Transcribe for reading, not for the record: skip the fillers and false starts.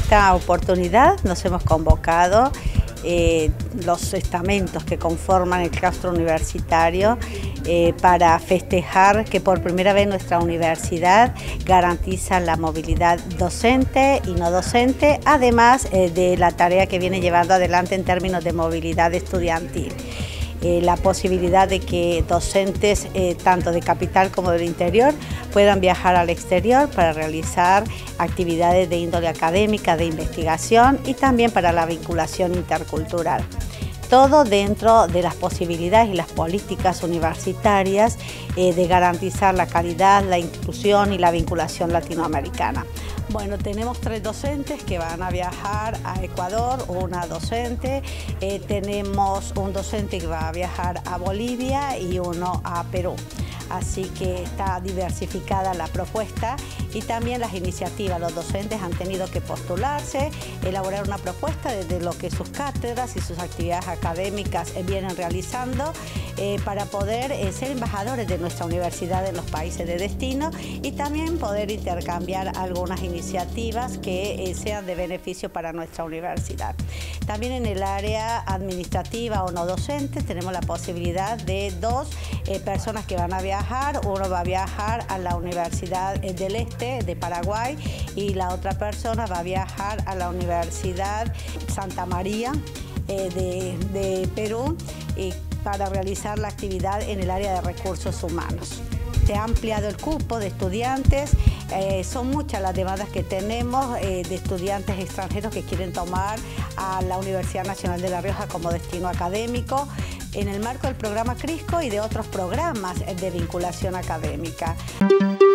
esta oportunidad nos hemos convocado los estamentos que conforman el claustro universitario para festejar que por primera vez nuestra universidad garantiza la movilidad docente y no docente, además de la tarea que viene llevando adelante en términos de movilidad estudiantil. La posibilidad de que docentes tanto de capital como del interior puedan viajar al exterior para realizar actividades de índole académica, de investigación y también para la vinculación intercultural. Todo dentro de las posibilidades y las políticas universitarias de garantizar la calidad, la inclusión y la vinculación latinoamericana. Bueno, tenemos 3 docentes que van a viajar a Ecuador, una docente, tenemos un docente que va a viajar a Bolivia y uno a Perú. Así que está diversificada la propuesta y también las iniciativas. Los docentes han tenido que postularse, elaborar una propuesta desde lo que sus cátedras y sus actividades académicas vienen realizando para poder ser embajadores de nuestra universidad en los países de destino y también poder intercambiar algunas iniciativas que sean de beneficio para nuestra universidad. También en el área administrativa o no docente tenemos la posibilidad de 2 personas que van a viajar. Uno va a viajar a la Universidad del Este de Paraguay y la otra persona va a viajar a la Universidad Santa María de Perú para realizar la actividad en el área de recursos humanos. Se ha ampliado el cupo de estudiantes, son muchas las demandas que tenemos de estudiantes extranjeros que quieren tomar a la Universidad Nacional de La Rioja como destino académico en el marco del programa CRISCO y de otros programas de vinculación académica.